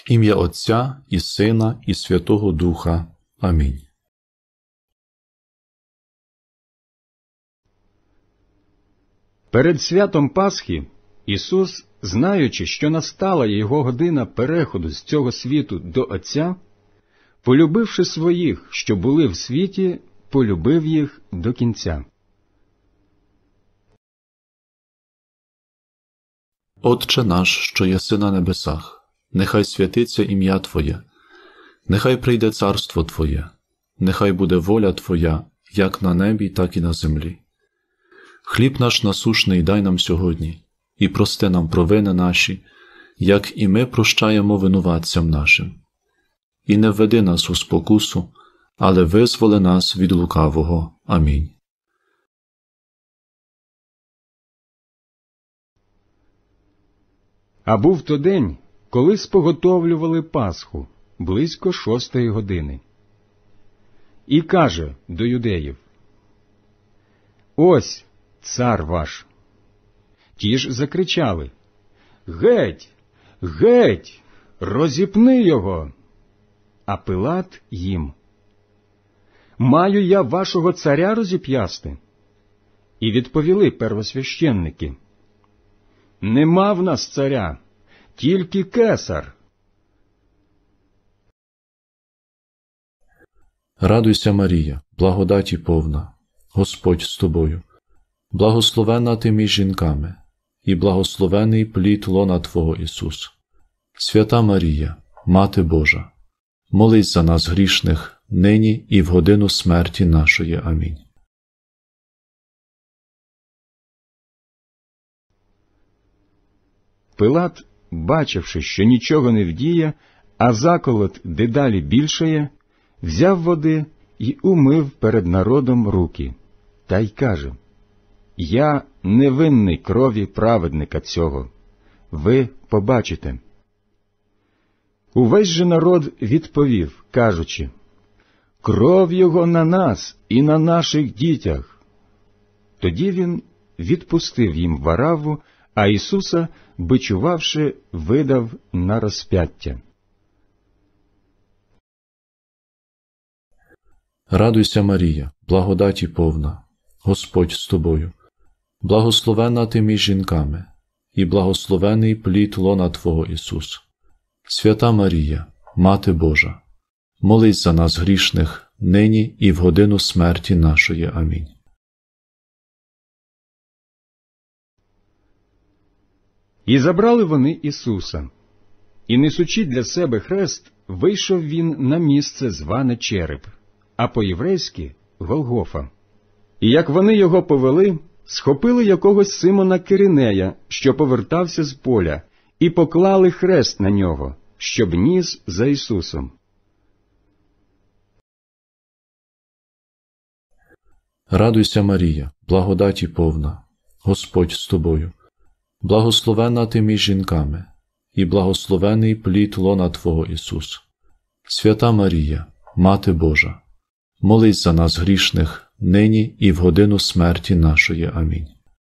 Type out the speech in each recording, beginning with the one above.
Ім'я Отця і Сина і Святого Духа. Амінь. Перед святом Пасхи Ісус, знаючи, що настала Його година переходу з цього світу до Отця, полюбивши своїх, що були в світі, полюбив їх до кінця. Отче наш, що єси на небесах, нехай святиться ім'я Твоє, нехай прийде царство Твоє, нехай буде воля Твоя, як на небі, так і на землі. Хліб наш насушний дай нам сьогодні, і прости нам провини наші, як і ми прощаємо винуватцям нашим. І не введи нас у спокусу, але визволи нас від лукавого. Амінь. А був то день, коли споготовлювали Пасху, близько 6-ї години. І каже до юдеїв: «Ось цар ваш». Ті ж закричали: «Геть! Геть! Розіпни його!» А Пилат їм: «Маю я вашого царя розіп'ясти?» І відповіли первосвященники: «Нема в нас царя, тільки кесар». Радуйся, Марія, благодаті повна, Господь з тобою. Благословенна ти між жінками, і благословений плід лона Твого, Ісус. Свята Марія, Мати Божа, молись за нас грішних, нині і в годину смерті нашої. Амінь. Пилат, бачивши, що нічого не вдіє, а заколот дедалі більшає, взяв води і умив перед народом руки, та й каже: «Я не винний крові праведника цього. Ви побачите». Увесь же народ відповів, кажучи: «Кров його на нас і на наших дітях». Тоді він відпустив їм Варавву, а Ісуса, бичувавши, видав на розп'яття. Радуйся, Марія, благодаті повна, Господь з тобою. Благословенна ти між жінками, і благословений плід лона Твого, Ісус. Свята Марія, Мати Божа, молись за нас грішних, нині і в годину смерті нашої. Амінь. І забрали вони Ісуса, і, несучи для себе хрест, вийшов він на місце, зване Череп, а по-єврейськи – Голгофа. І як вони його повели, схопили якогось Симона Киринея, що повертався з поля, і поклали хрест на нього, щоб ніс за Ісусом. Радуйся, Марія, благодаті повна, Господь з тобою. Благословенна ти між жінками, і благословений плід лона Твого, Ісус. Свята Марія, Мати Божа, молись за нас грішних, нині і в годину смерті нашої. Амінь.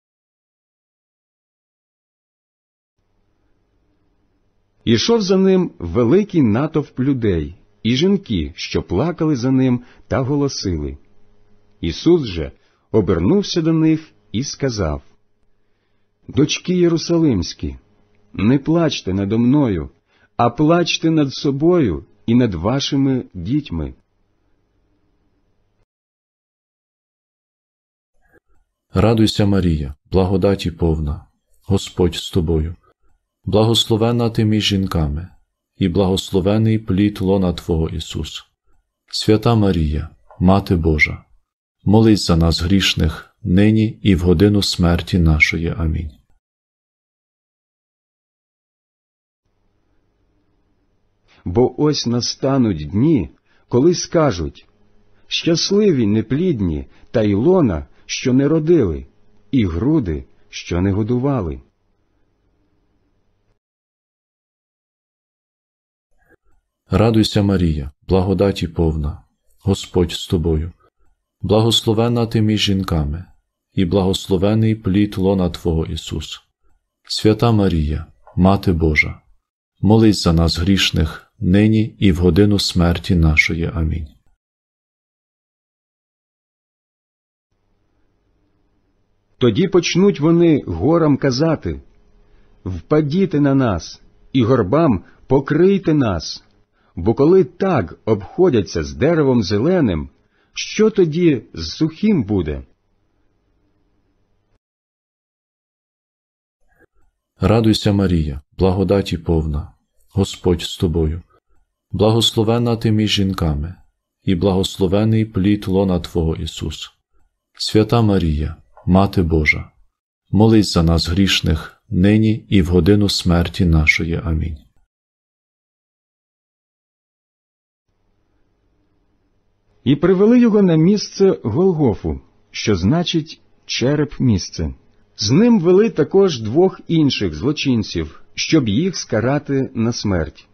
Ішов за ним великий натовп людей, і жінки, що плакали за ним та голосили. Ісус же обернувся до них і сказав: «Дочки Єрусалимські, не плачте надо мною, а плачте над собою і над вашими дітьми». Радуйся, Марія, благодаті повна, Господь з тобою. Благословенна ти між жінками, і благословений плід лона Твого, Ісус. Свята Марія, Мати Божа, молись за нас грішних, нині і в годину смерті нашої. Амінь. Бо ось настануть дні, коли скажуть: «Щасливі неплідні та й лона, що не родили, і груди, що не годували». Радуйся, Марія, благодаті повна, Господь з тобою. Благословенна ти між жінками, і благословений плід лона Твого, Ісус. Свята Марія, Мати Божа, молись за нас грішних, нині і в годину смерті нашої. Амінь. Тоді почнуть вони горам казати: «Впадіте на нас, і горбам покрийте нас». Бо коли так обходяться з деревом зеленим, що тоді з сухим буде? Радуйся, Марія, благодаті повна, Господь з тобою. Благословенна ти між жінками, і благословений плід лона Твого, Ісус. Свята Марія, Мати Божа, молись за нас грішних, нині і в годину смерті нашої. Амінь. І привели його на місце Голгофу, що значить череп місце. З ним вели також 2 інших злочинців, щоб їх скарати на смерть.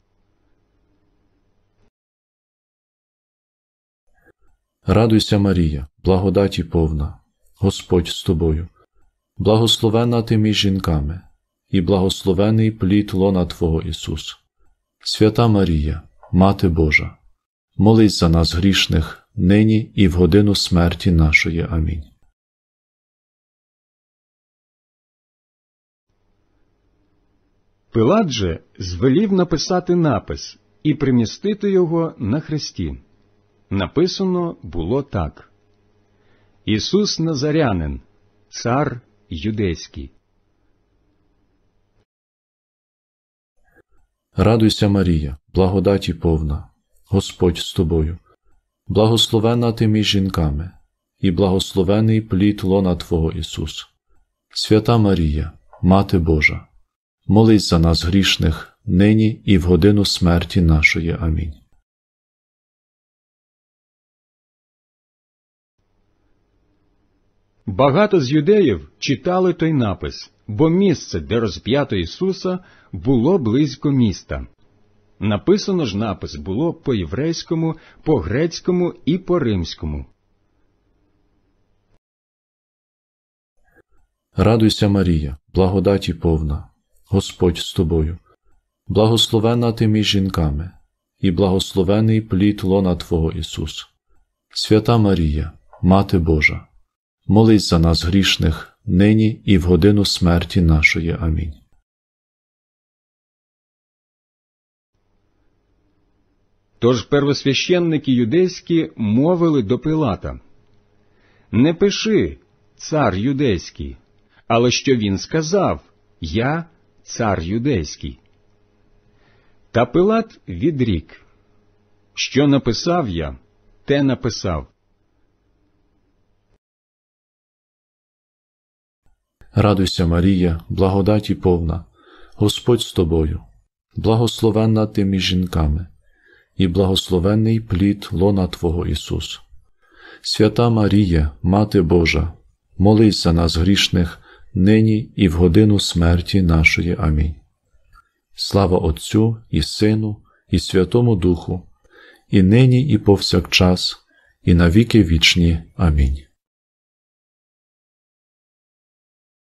Радуйся, Марія, благодаті повна, Господь з тобою. Благословенна ти між жінками, і благословений плід лона Твого, Ісус. Свята Марія, Мати Божа, молись за нас грішних, нині і в годину смерті нашої. Амінь. Пилат же звелів написати напис і примістити його на хресті. Написано було так: «Ісус Назарянин, цар юдейський». Радуйся, Марія, благодаті повна, Господь з тобою. Благословенна ти між жінками, і благословений плід лона Твого, Ісус. Свята Марія, Мати Божа, молись за нас грішних, нині і в годину смерті нашої. Амінь. Багато з юдеїв читали той напис, бо місце, де розп'ято Ісуса, було близько міста. Написано ж напис було по-єврейському, по-грецькому і по-римському. Радуйся, Марія, благодаті повна, Господь з тобою. Благословенна ти між жінками, і благословений плід лона Твого, Ісус. Свята Марія, Мати Божа, молись за нас грішних, нині і в годину смерті нашої. Амінь. Тож первосвященники юдейські мовили до Пилата: «Не пиши, цар юдейський, але що він сказав: я цар юдейський». Та Пилат відрік: «Що написав я, те написав». Радуйся, Марія, благодаті повна, Господь з тобою. Благословенна ти між жінками, і благословенний плід лона Твого, Ісус. Свята Марія, Мати Божа, молись за нас грішних, нині і в годину смерті нашої. Амінь. Слава Отцю і Сину, і Святому Духу, і нині і повсякчас, і на віки вічні. Амінь.